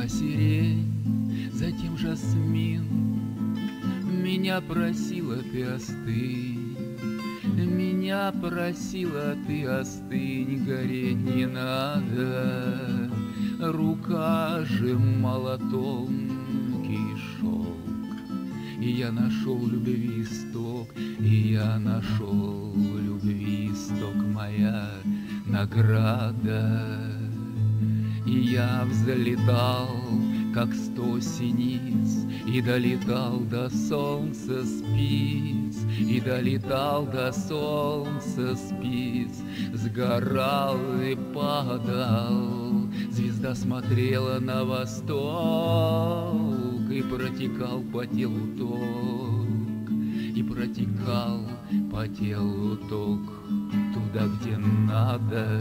Шла сирень, затем жасмин, меня просила ты остынь, меня просила ты остынь, гореть не надо. Рука сжимала тонкий шелк, и я нашел любви исток, и я нашел любви исток, моя награда. И я взлетал, как 100 синиц, и долетал до солнца спиц, и долетал до солнца спиц, сгорал и падал. Звезда смотрела на восток, и протекал по телу ток, и протекал по телу ток туда, где надо.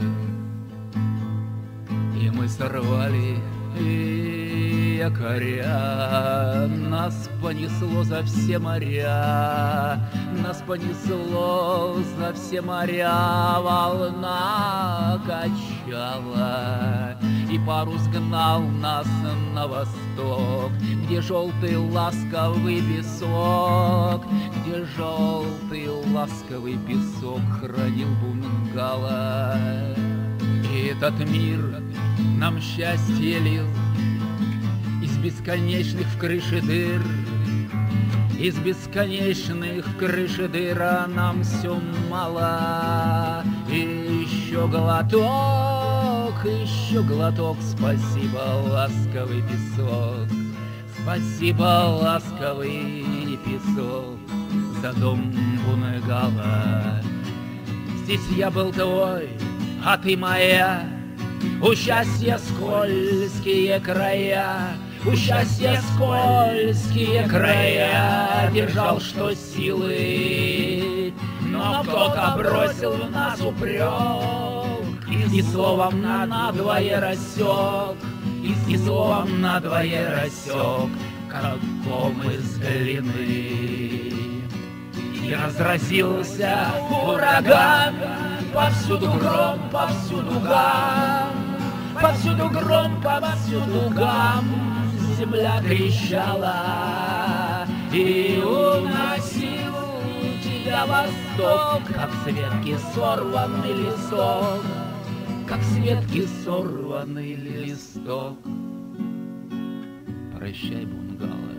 И мы сорвали якоря, нас понесло за все моря, нас понесло за все моря, волна качала, и парус гнал нас на восток, где желтый ласковый песок, где желтый ласковый песок хранил бунгало. И этот мир нам счастье лил из бесконечных в крыше дыр, из бесконечных в крыше дыр, а нам все мало. И еще глоток, спасибо, ласковый песок, спасибо, ласковый песок, за дом бунгало. Здесь я был твой, а ты моя, у счастья скользкие края, у счастья скользкие края, держал что силы, но кто-то бросил в нас упрек, и словом надвое рассек, и словом надвое рассек, каком из глины. И разразился ураган, повсюду гром, повсюду гам, повсюду гром, повсюду гам. Земля трещала и уносил тебя восток, как с ветки сорванный листок, как с ветки сорванный листок. Прощай, бунгало.